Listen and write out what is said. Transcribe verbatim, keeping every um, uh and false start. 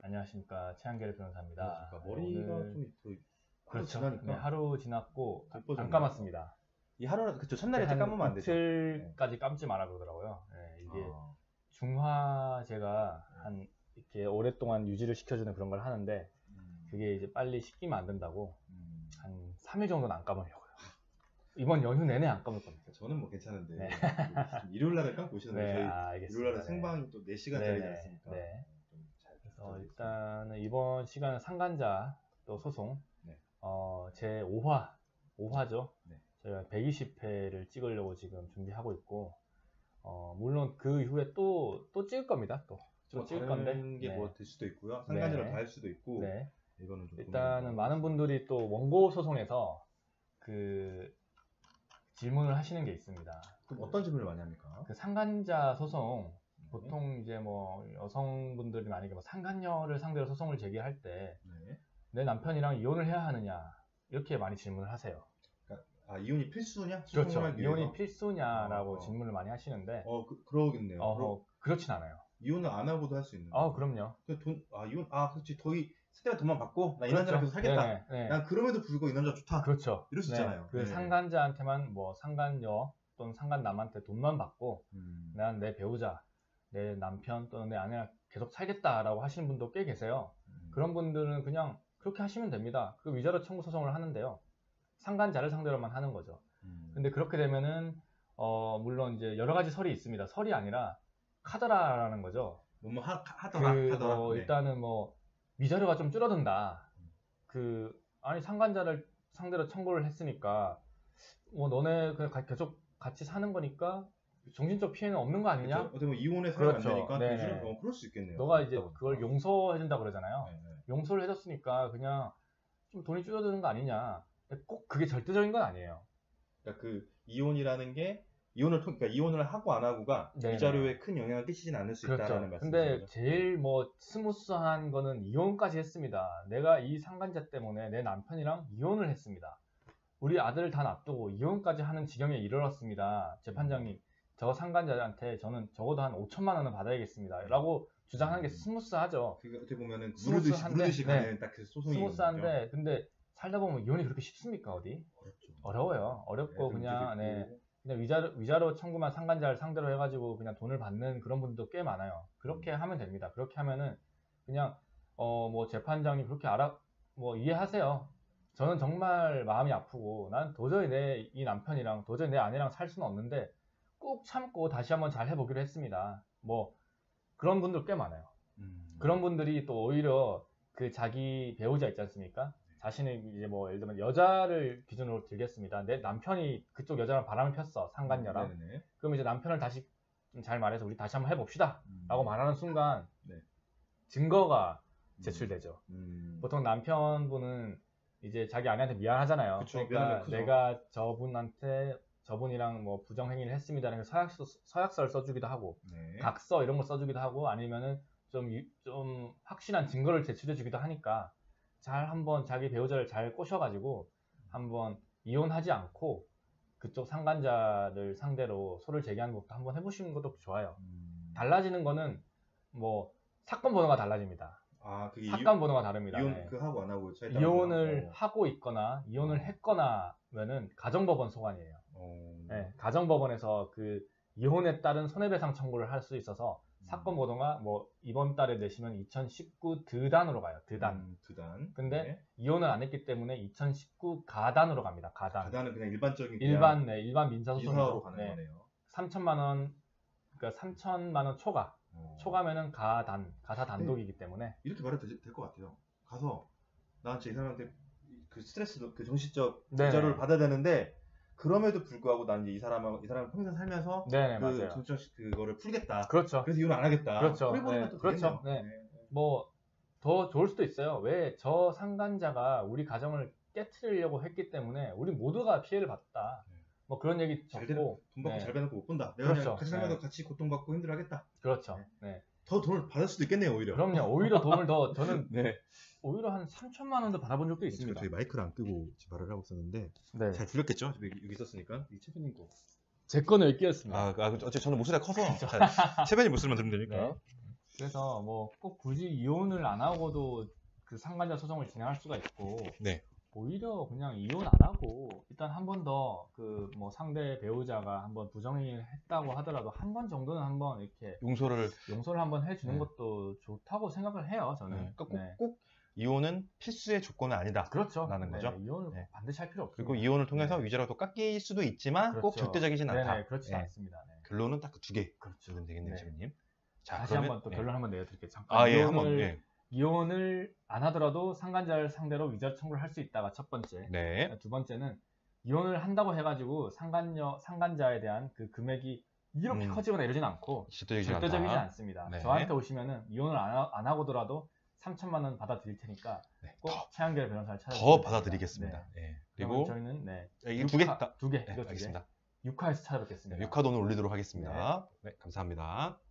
안녕하십니까. 최한결 변호사입니다. 그러니까 머리가 오늘... 좀 하루 그렇죠. 지나니까 네, 하루 지났고 예뻐졌네요. 안 감았습니다. 이 하루 그쵸 첫날에 때 감으면 안 되죠. 이틀까지 감지 말아 그러더라고요. 네, 이게 아. 중화제가 한 이렇게 오랫동안 유지를 시켜주는 그런 걸 하는데 음. 그게 이제 빨리 식히면 안 된다고 음. 한 삼 일 정도는 안 감으려고요. 이번 연휴 내내 안 감을 겁니다. 저는 뭐 괜찮은데 네. 일요일 날에 감고 오시는데 네, 저희 아, 알겠습니다. 일요일 날에 네. 생방이 또 네 시간짜리지 네, 않습니까? 네. 좀 잘 그래서 일단은 이번 시간은 상간자 또 소송 네. 어, 제 오 화 오 화죠. 네. 저희가 백이십 회를 찍으려고 지금 준비하고 있고 어, 물론 그 이후에 또 또 찍을 겁니다. 또, 또 뭐 찍을 다른 건데 게 네. 뭐 될 수도 있고요. 상간자로 네. 다 할 수도 있고 네. 이거는 좀 일단은 많은 분들이 또 원고 소송에서 그 질문을 하시는 게 있습니다. 그럼 어떤 질문을 많이 합니까? 그 상간자 소송 보통 이제 뭐 여성분들이 만약에 뭐 상간녀를 상대로 소송을 제기할 때 내 네. 남편이랑 이혼을 해야 하느냐 이렇게 많이 질문을 하세요. 그러니까, 아 이혼이 필수냐? 그렇죠. 하기 이혼이 위해서? 필수냐라고 어, 어. 질문을 많이 하시는데 어 그, 그러겠네요. 어, 그러, 어, 그렇진 않아요. 이혼을 안 하고도 할 수 있는. 아 그럼요. 돈, 아 이혼, 아 그렇지 더이 세대가 돈만 받고 나 이 그렇죠. 남자랑 계속 살겠다. 네, 네. 난 그럼에도 불구하고 이 남자 좋다. 그렇죠. 이럴 수 네. 있잖아요. 그 네. 상간자한테만 뭐 상간녀 또는 상간남한테 돈만 받고 음. 난 내 배우자, 내 남편 또는 내 아내랑 계속 살겠다라고 하시는 분도 꽤 계세요. 음. 그런 분들은 그냥 그렇게 하시면 됩니다. 그 위자료 청구 소송을 하는데요. 상간자를 상대로만 하는 거죠. 음. 근데 그렇게 되면은 어 물론 이제 여러 가지 설이 있습니다. 설이 아니라 카더라라는 거죠. 뭐뭐 하, 하더라. 그 하더라. 뭐 네. 일단은 뭐 위자료가 좀 줄어든다. 그 아니 상간자를 상대로 청구를 했으니까 뭐 너네 그냥 가- 계속 같이 사는 거니까 정신적 피해는 없는 거 아니냐? 그렇죠? 어떻게 보면 이혼에 사용 그렇죠. 안 되니까 네. 대신에 어, 그럴 수 있겠네요. 너가 이제 그렇다고 그걸 보니까. 용서해준다 그러잖아요. 네, 네. 용서를 해줬으니까 그냥 좀 돈이 줄어드는 거 아니냐? 꼭 그게 절대적인 건 아니에요. 그러니까 그 이혼이라는 게 이혼을 통, 그러니까 이혼을 하고 안 하고가 네네. 위자료에 큰 영향을 끼치지는 않을 수 있다라는 그렇죠. 말씀이죠. 근데 제일 뭐 스무스한 거는 이혼까지 했습니다. 내가 이 상간자 때문에 내 남편이랑 이혼을 했습니다. 우리 아들을 다 놔두고 이혼까지 하는 지경에 이르렀습니다. 재판장님, 저 상간자한테 저는 적어도 한 오천만 원은 받아야겠습니다. 라고 주장하는 게 스무스하죠. 그게 어떻게 보면은 무르듯이 스무스한데, 무르듯이 네. 가는 딱 그 소송이 스무스한데 근데 살다 보면 이혼이 그렇게 쉽습니까 어디? 어렵죠. 어려워요. 어렵고 애들 그냥 문제도 네, 있고. 그냥 위자료, 위자료 청구만 상간자를 상대로 해가지고 그냥 돈을 받는 그런 분들도 꽤 많아요. 그렇게 하면 됩니다. 그렇게 하면은 그냥 어 뭐 재판장이 그렇게 알아 뭐 이해하세요. 저는 정말 마음이 아프고 난 도저히 내 이 남편이랑 도저히 내 아내랑 살 수는 없는데 꼭 참고 다시 한번 잘 해보기로 했습니다. 뭐 그런 분들 꽤 많아요. 음. 그런 분들이 또 오히려 그 자기 배우자 있지 않습니까? 자신의 이제 뭐 예를 들면 여자를 기준으로 들겠습니다. 내 남편이 그쪽 여자랑 바람을 폈어 상간녀랑. 음, 네네네. 그럼 이제 남편을 다시 좀 잘 말해서 우리 다시 한번 해봅시다 음. 라고 말하는 순간 네. 증거가 제출되죠. 음. 보통 남편분은 이제 자기 아내한테 미안하잖아요. 그쵸, 그러니까 미안하면 크죠. 내가 저분한테 저분이랑 뭐 부정행위를 했습니다라는 서약서, 서약서를 써주기도 하고 네. 각서 이런 걸 써주기도 하고 아니면은 좀, 유- 좀 확실한 증거를 제출해주기도 하니까 잘 한번 자기 배우자를 잘 꼬셔가지고 한번 이혼하지 않고 그쪽 상간자를 상대로 소를 제기하는 것도 한번 해보시는 것도 좋아요. 음. 달라지는 거는 뭐 사건 번호가 달라집니다. 아 그게 사건 번호가 다릅니다. 이혼 네. 그 하고 안 하고 차이 따라 이혼을 어. 하고 있거나 이혼을 했거나면은 가정법원 소관이에요. 어. 네, 가정법원에서 그 이혼에 따른 손해배상 청구를 할 수 있어서 음. 사건 번호가 뭐 이번 달에 내시면 이천십구 드단으로 가요. 드단. 음, 드단. 근데 네. 이혼을 안 했기 때문에 이천십구 가단으로 갑니다. 가단. 가단은 그냥 일반적인 그냥 일반 네, 일반 이사로 민사소송으로 가는 네, 거네요. 삼천만 원 그러니까 삼천만 원 초과. 어. 초과면은 가단, 가사 단독이기 때문에 이렇게 말해도 될 것 같아요. 가서 나 진짜 이 사람한테 그 스트레스, 그 정신적 네. 기저를 받아야 되는데 그럼에도 불구하고 난 이제 이 사람하고 이 사람 평생 살면서 네네 그 맞아요. 정신적 그거를 풀겠다. 그렇죠. 그래서 이혼 안 하겠다. 그렇죠. 그래 보면 네, 또 그렇죠. 되겠네요. 네. 뭐 더 좋을 수도 있어요. 왜 저 상간자가 우리 가정을 깨트리려고 했기 때문에 우리 모두가 피해를 봤다. 네. 뭐 그런 얘기 잘 되는, 적고 돈 받고 네. 잘 받고 못 본다. 내가 그렇죠. 그냥 같이 살면서 네. 같이 고통받고 힘들어하겠다. 그렇죠. 네. 더 돈을 받을 수도 있겠네요, 오히려. 그럼요. 오히려 돈을 더 저는 네. 오히려 한 삼천만 원도 받아본 적도 있습니다. 저희 마이크를 안 끄고 지금 말을 하고 있었는데 네. 잘 들렸겠죠? 여기, 여기 있었으니까. 이 채변님 거. 제 거는 여기 끼었습니다. 아, 아 어차피 저는 목소리가 커서 채변이 목소리만 들으면 되니까. 네. 그래서 뭐 꼭 굳이 이혼을 안 하고도 그 상간자 소송을 진행할 수가 있고, 네. 오히려 그냥 이혼 안 하고 일단 한 번 더 그 뭐 상대 배우자가 한번 부정행위를 했다고 하더라도 한 번 정도는 한번 이렇게 용서를 용서를 한번 해주는 네. 것도 좋다고 생각을 해요, 저는. 네. 그러니까 꼭, 네. 꼭 이혼은 필수의 조건은 아니다. 그렇죠. 라는 네, 거죠. 이혼을 네. 반드시 할 필요 없고. 그리고 이혼을 통해서 네. 위자료도 깎일 수도 있지만 꼭 그렇죠. 절대적이진 않다. 네네, 그렇지 네. 않습니다. 네. 결론은 딱 그 두 개. 그렇죠. 주면 되겠네요, 네. 지금님. 자, 다시 그러면, 한번 또 네. 결론 한번 내드릴게요. 잠깐 아, 예, 이혼을, 한번, 예. 이혼을 안 하더라도 상간자를 상대로 위자료 청구를 할 수 있다가 첫 번째. 네. 두 번째는 이혼을 한다고 해가지고 상간녀, 상간자에 대한 그 금액이 이렇게 음. 커지거나 이러진 않고 절대적이지 절대적이지 않다. 않습니다. 네. 저한테 오시면은 이혼을 안, 하, 안 하고더라도 삼천만 원 받아드릴 테니까 네. 꼭 더, 최한결 변호사를 찾아주세요. 더 받아드리겠습니다. 네. 그리고 그리고 저희는 네, 이 두 개? 두 개, 네, 이거 두 개. 알겠습니다. 육 화에서 찾아뵙겠습니다. 육 화 돈을 올리도록 하겠습니다. 네, 감사합니다.